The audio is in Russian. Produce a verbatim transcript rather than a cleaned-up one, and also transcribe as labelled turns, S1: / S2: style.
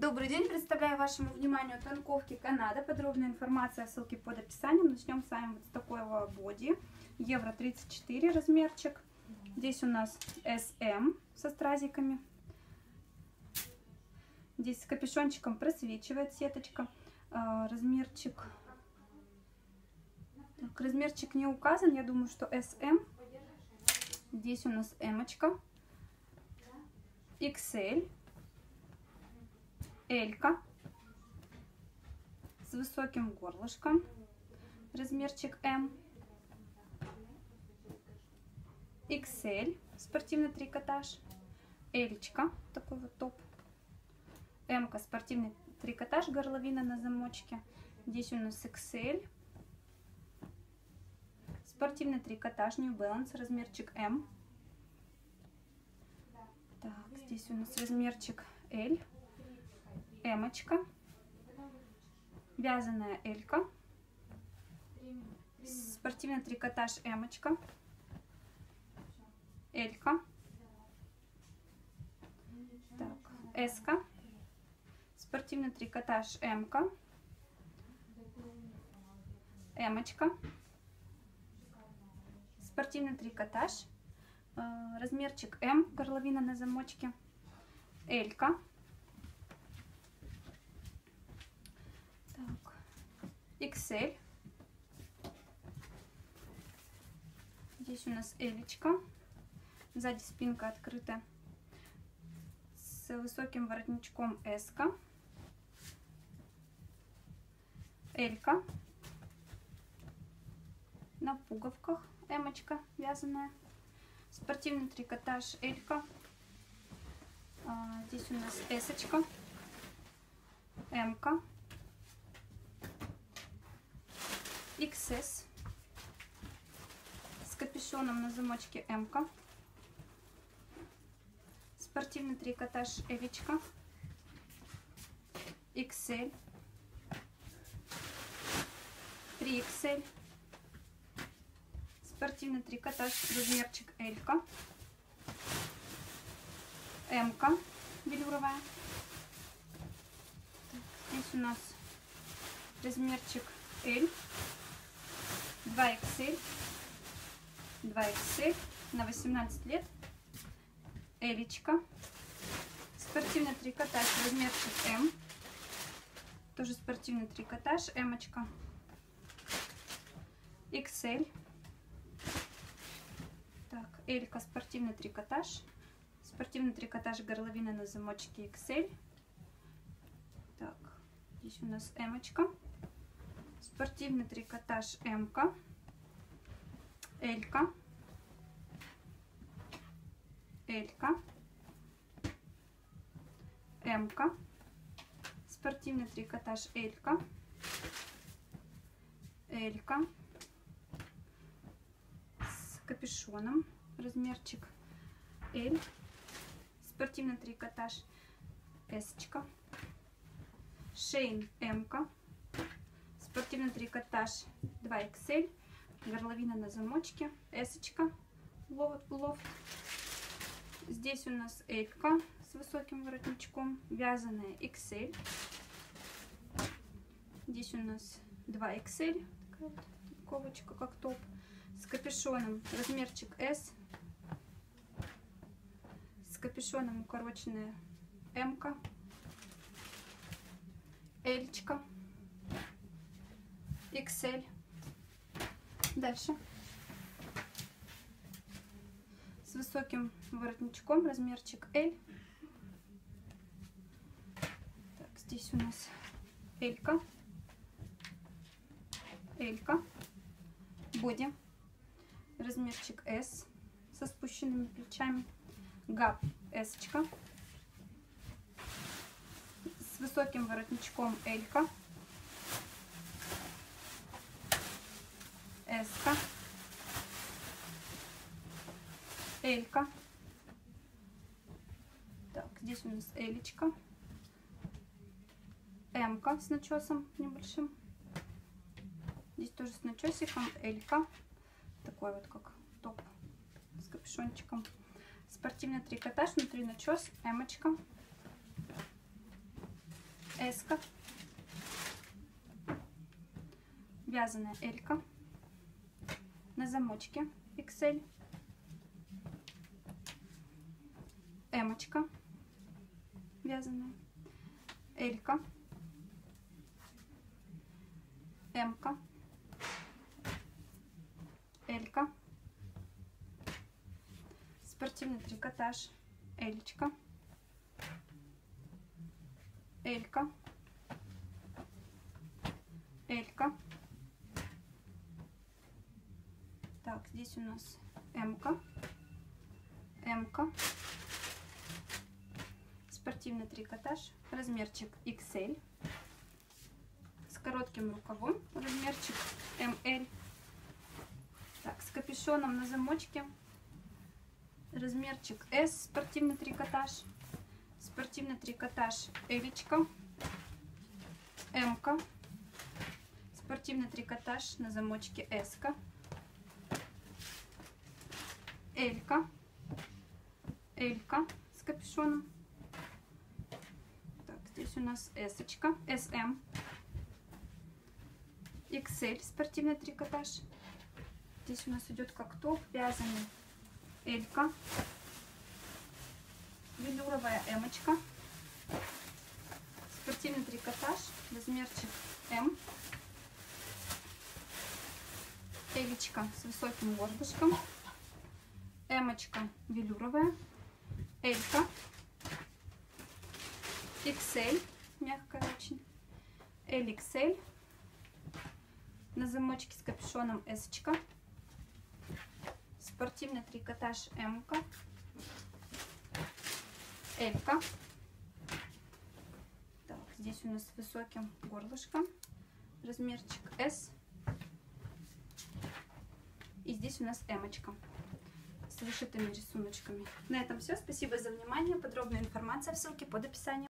S1: Добрый день! Представляю вашему вниманию танковки Канада. Подробная информация, ссылки под описанием. Начнем с вами вот с такого боди. Евро тридцать четыре размерчик. Здесь у нас эс эм со стразиками. Здесь с капюшончиком просвечивает сеточка. Размерчик. Так, размерчик не указан. Я думаю, что эс эм. Здесь у нас эмочка. икс эль. Элька с высоким горлышком, размерчик эм, икс эль, спортивный трикотаж, эльчка, такой вот топ, эмка, спортивный трикотаж, горловина на замочке, здесь у нас икс эль, спортивный трикотаж, New Balance, размерчик эм, так, здесь у нас размерчик эль, эмочка, вязаная элька, спортивный трикотаж эмочка, элька, так, эска, спортивный трикотаж эмка, эмочка, спортивный трикотаж, размерчик эм, горловина на замочке, элька. икс эль. Здесь у нас элечка. Сзади спинка открыта. С высоким воротничком эска. Элька. На пуговках эмочка вязаная. Спортивный трикотаж элька. Здесь у нас эсочка. эмка. икс эс с капюшоном на замочке эмка, спортивный трикотаж элечка, икс эль, три икс эль, спортивный трикотаж размерчик элька, эмка велюровая, здесь у нас размерчик эль, два икс эль, два икс эль на восемнадцать лет, элечка, спортивный трикотаж размерчик эм, тоже спортивный трикотаж, эмочка, икс эль, так, элька, спортивный трикотаж, спортивный трикотаж горловина на замочке икс эль, так, здесь у нас эмочка, спортивный трикотаж эмка, элька, элька, эмка, спортивный трикотаж элька, элька с капюшоном, размерчик эль, спортивный трикотаж эсочка, шейн эмка, спортивный трикотаж два икс эль, горловина на замочке, эсочка, лофт. Здесь у нас элька с высоким воротничком, вязаная икс эль. Здесь у нас два икс эль, такая вот ковочка, как топ, с капюшоном, размерчик эс, с капюшоном укороченная эмка, эльчка, икс эль. Дальше с высоким воротничком, размерчик эль. Так, здесь у нас элька, элька, боди, размерчик эс со спущенными плечами, гап эсочка, с высоким воротничком элька, эска, элька, так, здесь у нас элечка, эмка с начесом небольшим, здесь тоже с начесиком, элька, такой вот как топ с капюшончиком, спортивный трикотаж, внутри начес, эмочка, S-ка, вязаная L-ка, на замочке икс эль, M-очка, вязаная, L-ка, М-ка, Л-ка, спортивный трикотаж, Элечка, Л-ка, Л-ка. Так, здесь у нас М-ка, М-ка, спортивный трикотаж, размерчик икс эль, с коротким рукавом, размерчик эм эль. Так, с капюшоном на замочке, размерчик S, спортивный трикотаж, спортивный трикотаж Элечка, М-ка, спортивный трикотаж на замочке S-ка, Л-ка, Л-ка с капюшоном. Так, здесь у нас S-очка, эс эм, икс эль спортивный трикотаж. Здесь у нас идет как топ вязаный, Л-ка, велюровая М-очка, спортивный трикотаж, размерчик М, Элечка с высоким горлышком, М-очка велюровая, Л-ка, икс эль, мягкая очень, эль икс эль, на замочке с капюшоном S-очка, спортивный трикотаж М-ка, Л-ка. Так, здесь у нас с высоким горлышком, размерчик S. И здесь у нас М-очка с вышитыми рисуночками. На этом все. Спасибо за внимание. Подробная информация в ссылке под описанием.